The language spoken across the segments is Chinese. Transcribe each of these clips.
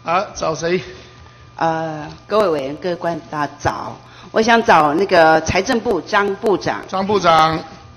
啊，找谁？ 各位委员、各位官大家早，我想找那个财政部张部长。 张部长。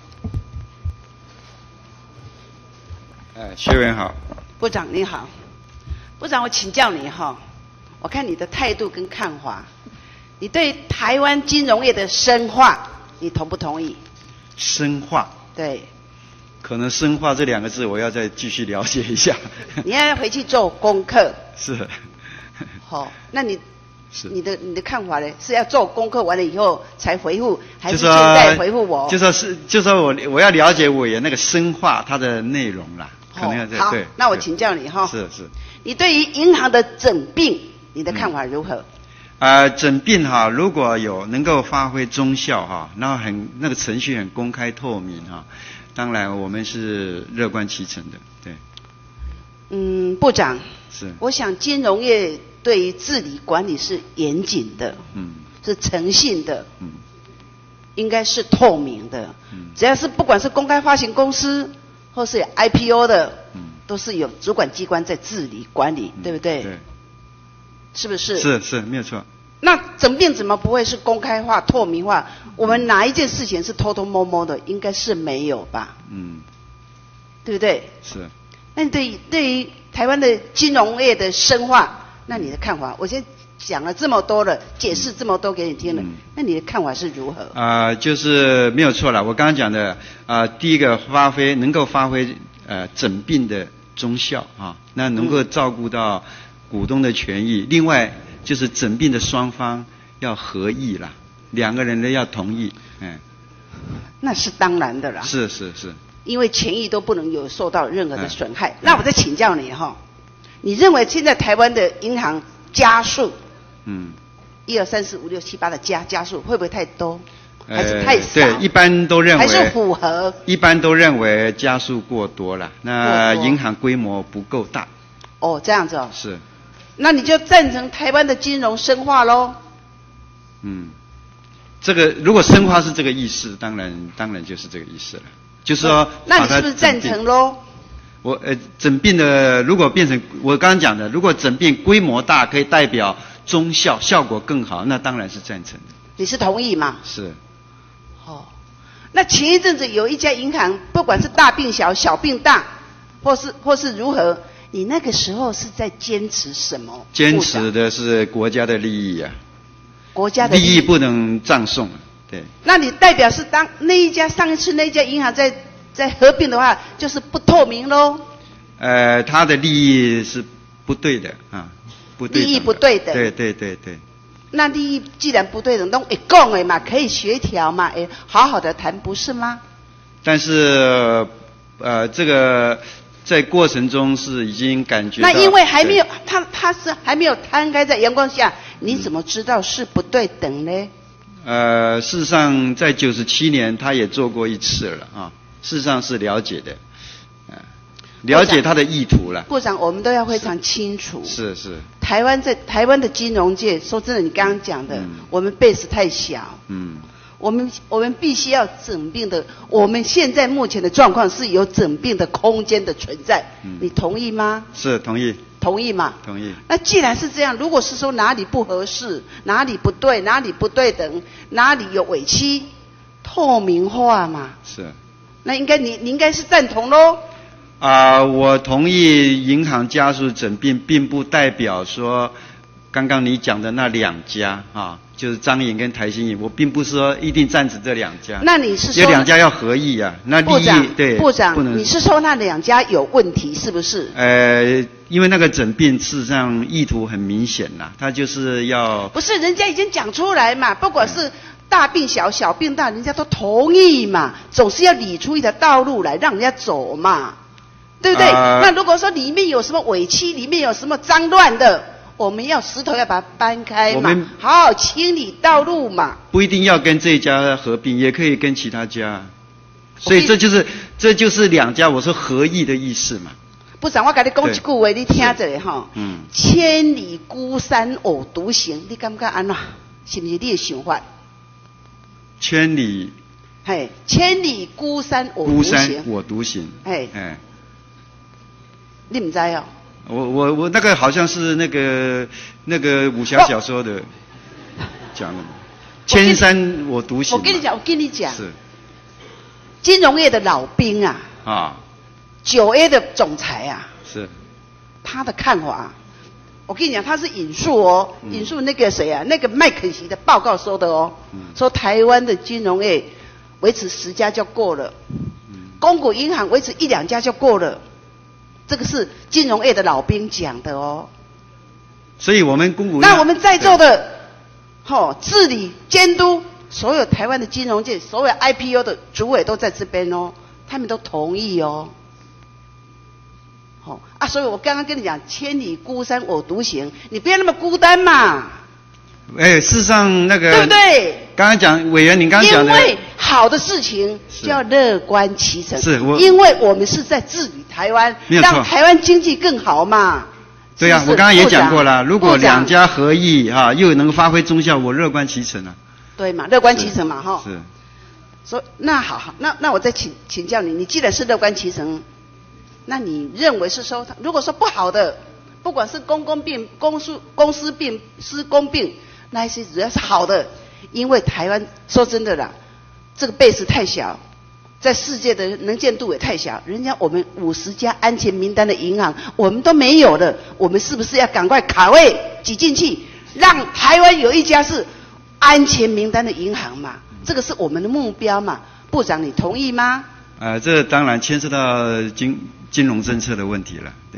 薛委员好。 部长你好。部长，我请教你哈，我看你的态度跟看法，你对台湾金融业的深化，你同不同意？ 深化。对。可能深化这2个字，我要再继续了解一下。 你要回去做功课。是。好，那你的看法呢？是要做功课完了以后才回复，还是现在回复我？ 就说我要了解委员那个深化它的内容啦，可能要好， 对。 那我请教你哈。 是。 你对于银行的整并，你的看法如何？ 整并哈，如果有能够发挥中效哈，然后那个程序很公开透明哈，当然我们是乐观其成的，对。 部长。 是。我想金融业对于治理管理是严谨的，是诚信的，应该是透明的，只要是不管是公开发行公司或是 IPO 的，都是有主管机关在治理管理，对不对？对。是不是？ 是，没有错。 那整并怎么不会是公开化、透明化？我们哪一件事情是偷偷摸摸的？应该是没有吧？对不对？是。那你对于台湾的金融业的深化，那你的看法？我先讲了这么多了，解释这么多给你听了，那你的看法是如何？ 就是没有错了。我刚刚讲的第一个能够发挥整并的中效啊，那能够照顾到股东的权益。另外就是整并的双方要合意啦，2个人呢要同意， 那是当然的啦。是。因为权益都不能有受到任何的损害。那我再请教你哈，你认为现在台湾的银行家数，1、2、3、4、5、6、7、8的家数会不会太多，还是太少？ 对，一般都认为还是符合。 一般都认为家数过多了，那银行规模不够大。 哦，这样子哦。 是。 那你就赞成台湾的金融深化喽？ 这个如果深化是这个意思，当然就是这个意思了。就是说， 那你是不是赞成咯？ 我整并的如果变成我刚刚讲的，如果整并规模大，可以代表中效，效果更好，那当然是赞成的。 你是同意吗？ 是。 那前一阵子有一家银行，不管是大并小，小并大，或是如何，你那个时候是在坚持什么？ 坚持的是国家的利益啊。 国家的利益不能葬送。对， 那你代表是当上一次那一家银行在合并的话，就是不透明喽？ 他的利益是不对的啊，不对等的。利益不对等。对。 那利益既然不对等，都一共的嘛，可以协调嘛，好好的谈，不是吗？ 但是这个在过程中是已经感觉到。 那因为还没有他是还没有摊开在阳光下，你怎么知道是不对等呢？ 事实上，在97年他也做过一次了啊。事实上是了解的，了解他的意图了。 部长，我们都要非常清楚。 是。 台湾的金融界，说真的，你刚刚讲的，我们 base 太小。我们必须要整并的。我们现在目前的状况是有整并的空间的存在，你同意吗？ 是同意。 同意嘛？ 同意。 那既然是这样，如果是说哪里不合适，哪里不对，哪里不对等，哪里有委屈，透明化嘛。是。那你应该是赞同咯。 我同意银行加速整并，并不代表说刚刚你讲的那2家啊，就是彰银跟台新银，我并不是说一定赞成这2家。 那你是说有2家要合意啊？那利益对部长，你是说那2家有问题是不是？ 因为那个整并事实上意图很明显啦，他就是要不是人家已经讲出来嘛，不管是大并小，小并大，人家都同意嘛，总是要理出一条道路来让人家走嘛，对不对？那如果说里面有什么委屈，里面有什么脏乱的，我们要石头要把它搬开嘛，好好清理道路嘛。不一定要跟这一家合并，也可以跟其他家，所以这就是2家，我说合意的意思嘛。 部长，我跟你讲一句话，你听着哈。千里孤山偶独行，你感觉安怎？是不是你的想法？ 千里孤山我独行。 我独行。 你不知哦？ 我那个好像是那个武侠小说的讲的，千山我独行。 我跟你讲， 是金融业的老兵啊，9A 的总裁啊， 是他的看法。我跟你讲，他是引述那个谁啊，那个麦肯锡的报告说的哦，说台湾的金融业维持10家就够了，公股银行维持1、2家就够了，这个是金融业的老兵讲的哦。 所以我们公股， 那我们在座的，治理监督所有台湾的金融界，所有 IPO 的主委都在这边哦，他们都同意哦。所以我刚刚跟你讲，千里孤山我独行，你不要那么孤单嘛。 事实上那个对不对？ 刚刚讲委员，您刚刚讲的， 因为好的事情就要乐观其成， 是因为我们是在治理台湾，让台湾经济更好嘛。 对呀，我刚刚也讲过了，如果2家合意又能发挥中效，我乐观其成啊。 对嘛，乐观其成嘛， 是。 所以那好，那我再请教你，你既然是乐观其成。那你认为是说，如果说不好的，不管是公病、公私病、私公病，那一些只要是好的，因为台湾说真的啦，这个 base 太小，在世界的能见度也太小，人家我们50家安全名单的银行我们都没有了，我们是不是要赶快卡位挤进去，让台湾有一家是安全名单的银行嘛？这个是我们的目标嘛？部长你同意吗？ 这当然牵涉到金融政策的问题了，对。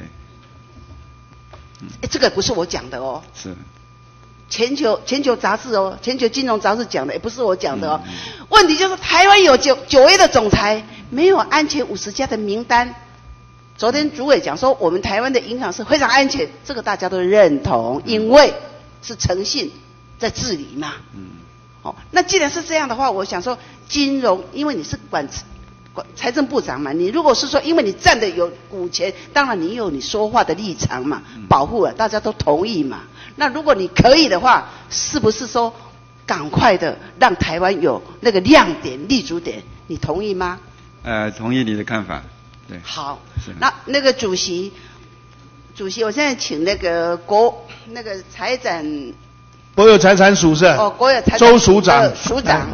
这个不是我讲的哦， 是全球杂志哦，全球金融杂志讲的，也不是我讲的哦。问题就是台湾有9A 的总裁，没有安全50家的名单。昨天主委讲说，我们台湾的银行是非常安全，这个大家都认同，因为是诚信在治理嘛。那既然是这样的话，我想说金融，因为你是管财政部长嘛，你如果是说因为你占的有股权，当然你有你说话的立场嘛，保护了大家都同意嘛。那如果你可以的话，是不是说赶快的让台湾有那个亮点立足点，你同意吗？ 同意你的看法，对。 好，那个主席，我现在请那个财展国有财产署是国有财产周署长署长。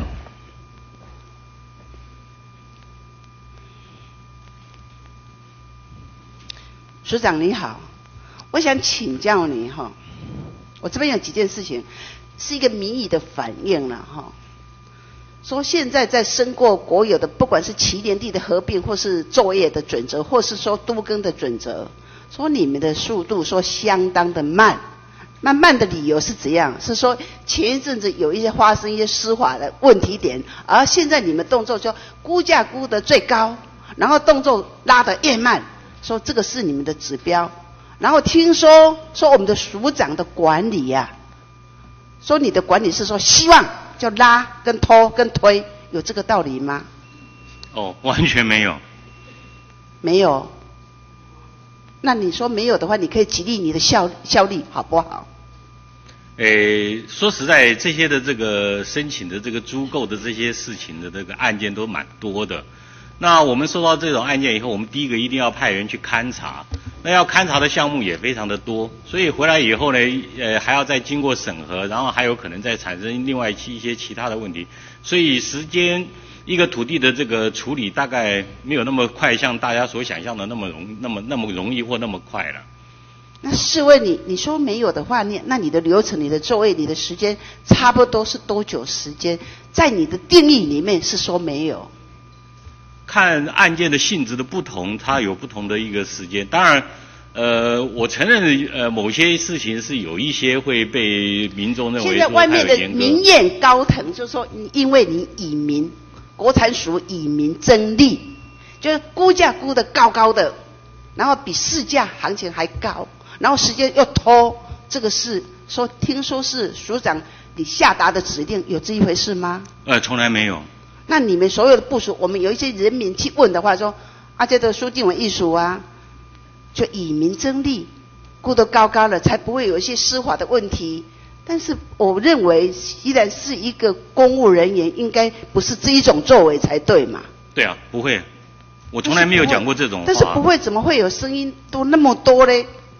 署长你好，我想请教你我这边有几件事情是一个民意的反应了说现在在申过国有的，不管是旗联地的合并，或是作业的准则，或是说都更的准则，说你们的速度说相当的慢。那慢的理由是怎样？是说前一阵子有一些发生一些司法的问题点，而现在你们动作就估价估得最高，然后动作拉得越慢。说这个是你们的指标，然后听说我们的署长的管理说你的管理是说希望就拉跟拖跟推，有这个道理吗？ 完全没有。 没有？那你说没有的话，你可以举例你的效力好不好？ 说实在，这些的这个申请的这个租购的这些事情的这个案件都蛮多的。那我们收到这种案件以后，我们第一个一定要派人去勘察，那要勘察的项目也非常的多，所以回来以后呢，还要再经过审核，然后还有可能再产生另外一些其他的问题，所以时间一个土地的这个处理大概没有那么快，像大家所想象的那么容易或那么快了。 那试问你说没有的话，那你的流程、你的座位、你的时间差不多是多久时间？在你的定义里面是说没有？ 看案件的性质的不同，它有不同的一个时间。当然，我承认，某些事情是有一些会被民众认为说现在外面的民怨高腾，就是说，因为你以民，国产署以民争利，就是估价估得高高的，然后比市价行情还高，然后时间又拖，这个是说，听说是署长你下达的指令，有这一回事吗？ 从来没有。 那你们所有的部署，我们有一些人民去问的话说，这个苏定文艺术就以民争利，估得高高了，才不会有一些司法的问题。但是我认为，既然是一个公务人员，应该不是这一种作为才对嘛？ 对不会，我从来没有讲过这种话。 但是不会，怎么会有声音都那么多嘞？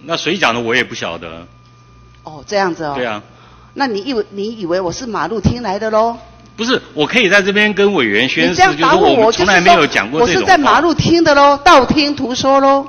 那谁讲的我也不晓得。 哦，这样子哦。 对啊。 那你以为我是马路听来的喽？ 不是，我可以在这边跟委员宣誓， 就是说我们从来没有讲过这种话。 我是在马路听的喽，道听途说喽。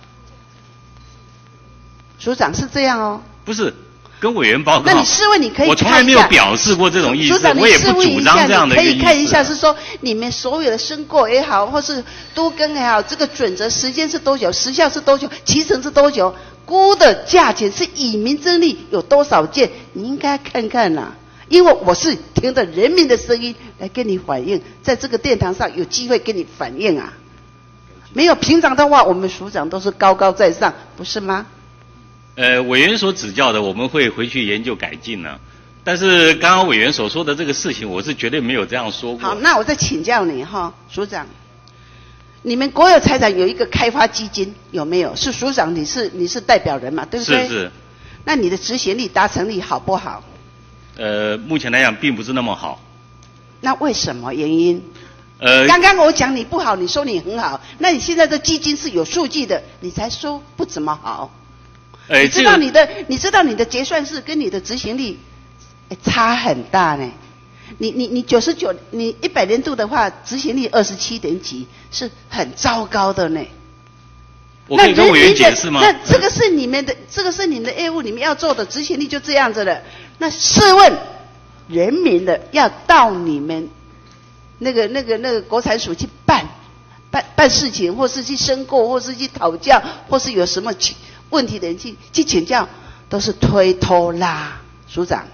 署长是这样哦。 不是，跟委员报告。 那你试问，你可以看一下， 我从来没有表示过这种意思， 署长， 我也不主张这样的一个意思。 你可以看一下，是说你们所有的申购也好，或是都更也好，这个准则时间是多久，时效是多久，期程是多久，估的价钱是以民争利，有多少件，你应该看看呐。因为我是听着人民的声音来跟你反映，在这个殿堂上有机会跟你反映啊。没有平常的话，我们署长都是高高在上，不是吗？ 委员所指教的，我们会回去研究改进呢。但是刚刚委员所说的这个事情，我是绝对没有这样说过。 好，那我再请教你哈，署长，你们国有财产有一个开发基金，有没有？是署长，你是代表人嘛，对不对？ 是。 那你的执行力、达成力好不好？ 目前来讲并不是那么好。 那为什么原因？刚刚我讲你不好，你说你很好，那你现在的基金是有数据的，你才说不怎么好。你知道你的结算式跟你的执行力差很大呢。你99，你100年度的话，执行力27点几，是很糟糕的呢。 我可以跟委员解释吗？ 那这个是你们的业务，你们要做的执行力就这样子了。那试问，人民的要到你们那个国产署去办事情，或是去申购，或是去讨教，或是有什么问题的人去请教，都是推拖拉。署长，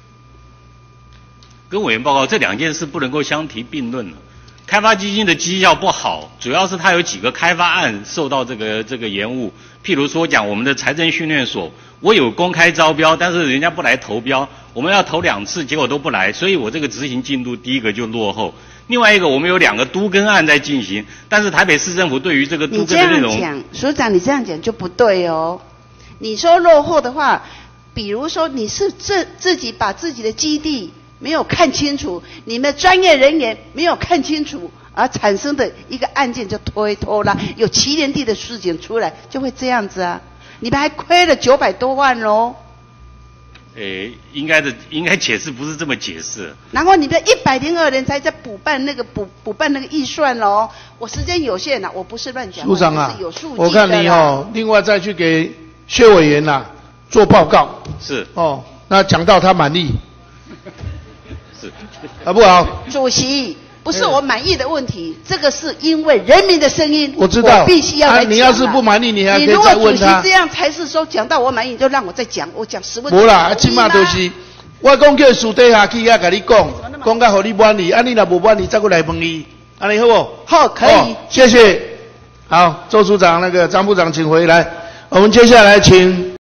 跟委员报告，这两件事不能够相提并论了。开发基金的绩效不好，主要是它有几个开发案受到这个延误。譬如说讲我们的财政训练所，我有公开招标，但是人家不来投标，我们要投2次，结果都不来，所以我这个执行进度第一个就落后。另外一个，我们有2个都更案在进行，但是台北市政府对于这个都更的内容， 你这样讲，署长，你这样讲就不对哦。你说落后的话，比如说你是自己把自己的基地没有看清楚，你们专业人员没有看清楚，而产生的一个案件就推拖拉，有7年地的事情出来，就会这样子啊。你们还亏了900多万喽。 应该解释不是这么解释。 然后你们102人才在补办那个预算哦。我时间有限啊，我不是乱讲。 署长啊， 是有数据的。 我看你哦，另外再去给薛委员呐做报告。 是。 哦，那讲到他满意。 是。 好不好？ 主席。不是我满意的问题，这个是因为人民的声音， 我知道， 我必须要来讲。 你要是不满意，你还可以再问他。 你如果主席这样才是说讲到我满意，就让我再讲，我讲10问。 无啦，起码就是，我讲叫私底下去甲你讲到互你满意，你若无满意，再过来问你，安尼好不？ 好，可以。 谢谢。好，周署长，张部长请回来。我们接下来请。